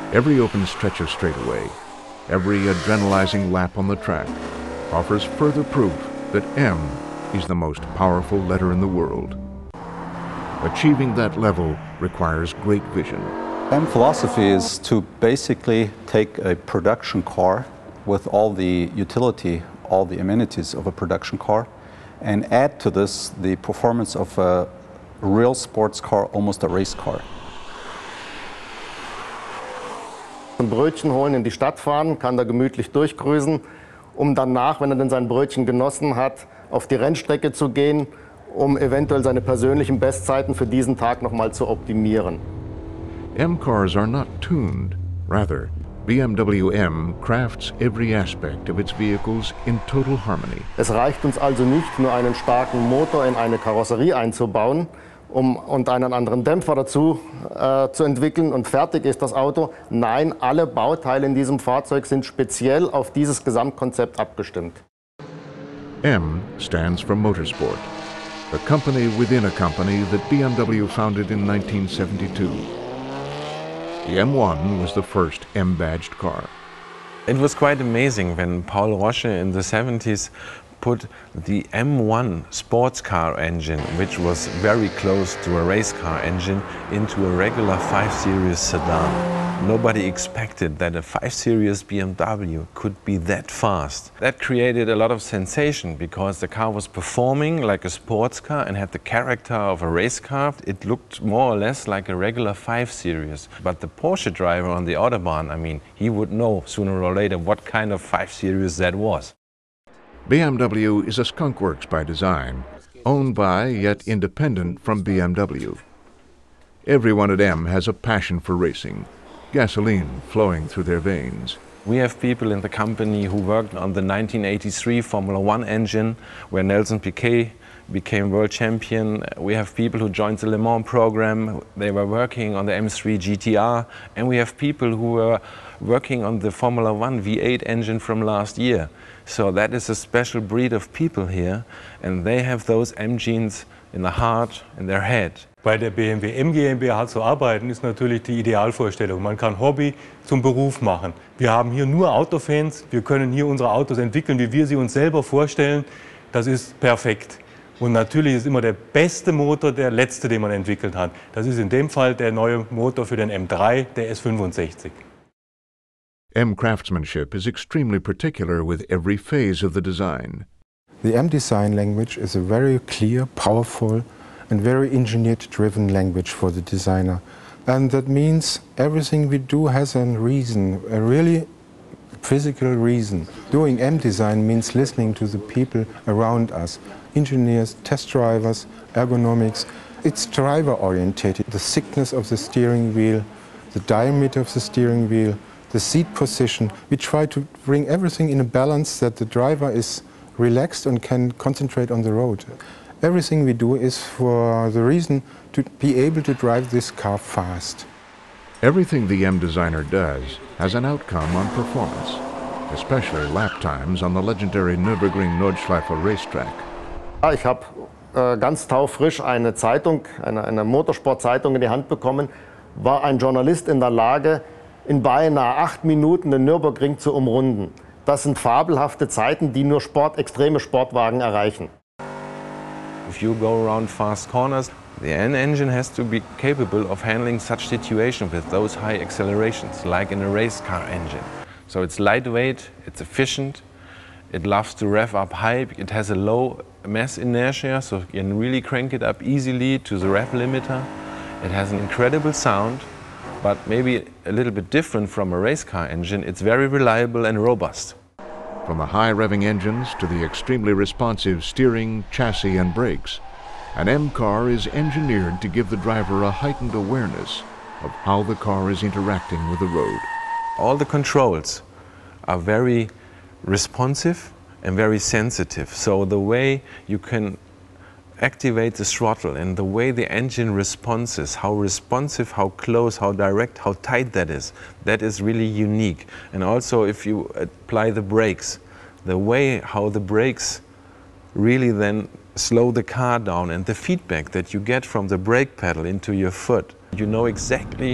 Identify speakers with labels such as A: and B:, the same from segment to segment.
A: Every open stretch of straightaway, every adrenalizing lap on the track offers further proof that M is the most powerful letter in the world. Achieving that level requires great vision.
B: M philosophy is to basically take a production car with all the utility, all the amenities of a production car, and add to this the performance of a real sports car, almost a race car.
C: Ein Brötchen holen, in die Stadt fahren, kann da gemütlich durchgrüßen, um danach, wenn er dann sein Brötchen genossen hat, auf die Rennstrecke zu gehen, um eventuell seine persönlichen Bestzeiten für diesen Tag nochmal zu optimieren.
A: M cars are not tuned. Rather, BMW M crafts every aspect of its vehicles in total harmony.
C: Es reicht uns also nicht, nur einen starken Motor in eine Karosserie einzubauen, und einen anderen Dämpfer dazu zu entwickeln und fertig ist das Auto. Nein, alle Bauteile in diesem Fahrzeug sind speziell auf dieses Gesamtkonzept abgestimmt.
A: M stands for Motorsport, a company within a company that BMW founded in 1972. The M1 was the first M-badged car.
D: It was quite amazing when Paul Rosche in the 70s put the M1 sports car engine, which was very close to a race car engine, into a regular 5 Series sedan. Nobody expected that a 5 Series BMW could be that fast. That created a lot of sensation because the car was performing like a sports car and had the character of a race car. It looked more or less like a regular 5 Series. But the Porsche driver on the Autobahn, I mean, he would know sooner or later what kind of 5 Series that was.
A: BMW is a skunkworks by design, owned by yet independent from BMW. Everyone at M has a passion for racing, gasoline flowing through their veins.
D: We have people in the company who worked on the 1983 Formula One engine, where Nelson Piquet became world champion. We have people who joined the Le Mans program. They were working on the M3 GTR. And we have people who were working on the Formula One V8 engine from last year. So that is a special breed of people here, and they have those M genes in the heart, in their head.
E: Bei der BMW M GmbH zu arbeiten, ist natürlich die Idealvorstellung. Man kann Hobby zum Beruf machen. Wir haben hier nur Autofans. Wir können hier unsere Autos entwickeln, wie wir sie uns selber vorstellen. Das ist perfekt. Und natürlich ist immer der beste Motor der letzte, den man entwickelt hat. Das ist in dem Fall der neue Motor für den M3, der S65.
A: M craftsmanship is extremely particular with every phase of the design.
F: The M design language is a very clear, powerful and very engineer-driven language for the designer. And that means everything we do has a reason, a really physical reason. Doing M design means listening to the people around us, engineers, test drivers, ergonomics. It's driver-orientated. The thickness of the steering wheel, the diameter of the steering wheel, the seat position. We try to bring everything in a balance that the driver is relaxed and can concentrate on the road. Everything we do is for the reason to be able to drive this car fast.
A: Everything the M designer does has an outcome on performance, especially lap times on the legendary Nürburgring Nordschleife racetrack.
C: Ich habe ganz taufrisch eine Zeitung, eine Motorsportzeitung in die Hand bekommen, war ein Journalist in der Lage, in beinahe 8 Minuten den Nürburgring zu umrunden. Das sind fabelhafte Zeiten, die nur extreme Sportwagen erreichen.
D: If you go around fast corners, the N engine has to be capable of handling such situations with those high accelerations, like in a race car engine. So it's lightweight, it's efficient, it loves to rev up high, it has a low mass inertia, so you can really crank it up easily to the rev limiter. It has an incredible sound, but maybe a little bit different from a race car engine. It's very reliable and robust.
A: From the high revving engines to the extremely responsive steering, chassis and brakes, an M car is engineered to give the driver a heightened awareness of how the car is interacting with the road.
D: All the controls are very responsive and very sensitive. So the way you can activate the throttle and the way the engine responses, how responsive, how close, how direct, how tight that is really unique. And also if you apply the brakes, the way how the brakes really then slow the car down and the feedback that you get from the brake pedal into your foot. You know exactly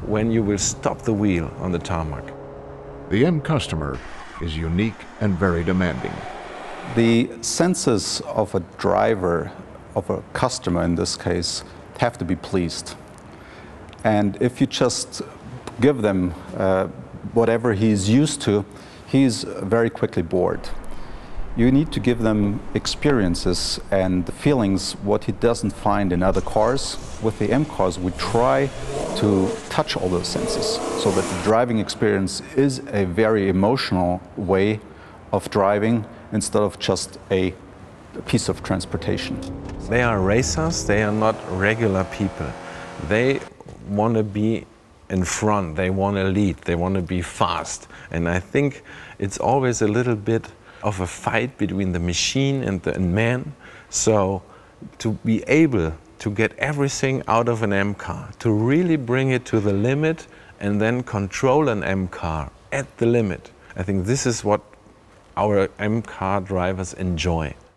D: when you will stop the wheel on the tarmac.
A: The M customer is unique and very demanding.
B: The senses of a driver, of a customer in this case, have to be pleased. And if you just give them whatever he's used to, he's very quickly bored. You need to give them experiences and feelings what he doesn't find in other cars. With the M cars, we try to touch all those senses so that the driving experience is a very emotional way of driving instead of just a piece of transportation.
D: They are racers, they are not regular people. They want to be in front, they want to lead, they want to be fast. And I think it's always a little bit of a fight between the machine and the man. So to be able to get everything out of an M car, to really bring it to the limit and then control an M car at the limit, I think this is what our M car drivers enjoy.